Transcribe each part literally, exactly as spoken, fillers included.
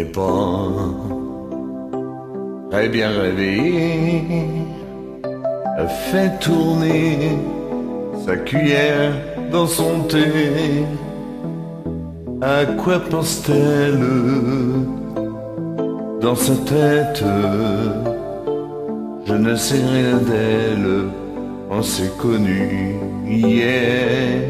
n'est pas très bien réveillée, elle fait tourner sa cuillère dans son thé. À quoi pense-t-elle dans sa tête? Je ne sais rien d'elle, on s'est connus hier.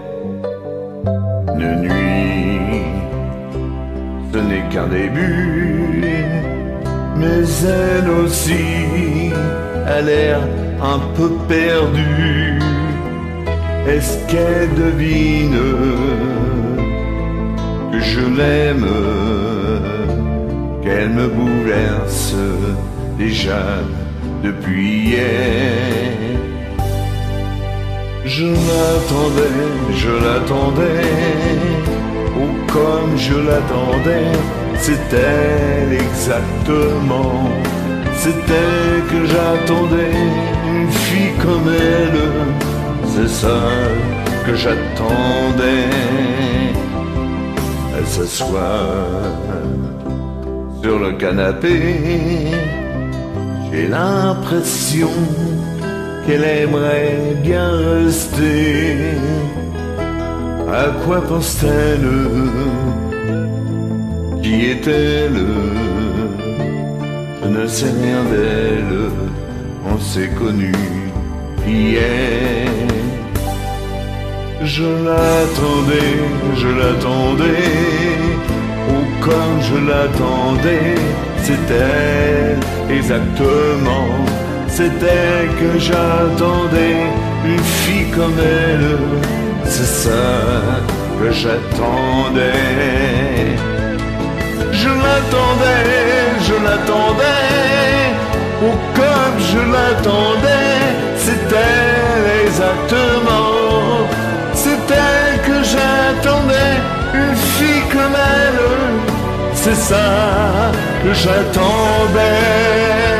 Une nuit, ce n'est qu'un début, mais elle aussi a l'air un peu perdue. Est-ce qu'elle devine que je l'aime, qu'elle me bouleverse déjà depuis hier? Je l'attendais, je l'attendais, oh comme je l'attendais, c'est elle exactement, c'est elle que j'attendais, une fille comme elle, c'est ça que j'attendais. Elle s'assoit sur le canapé, j'ai l'impression qu'elle aimerait bien rester. À quoi pense-t-elle? Qui est-elle? Je ne sais rien d'elle, on s'est connus hier. Je l'attendais, je l'attendais, oh comme je l'attendais, c'est elle exactement, c'est elle que j'attendais, une fille comme elle, c'est ça que j'attendais. Je l'attendais, je l'attendais, oh comme je l'attendais, c'est elle exactement, c'est elle que j'attendais, une fille comme elle, c'est ça que j'attendais.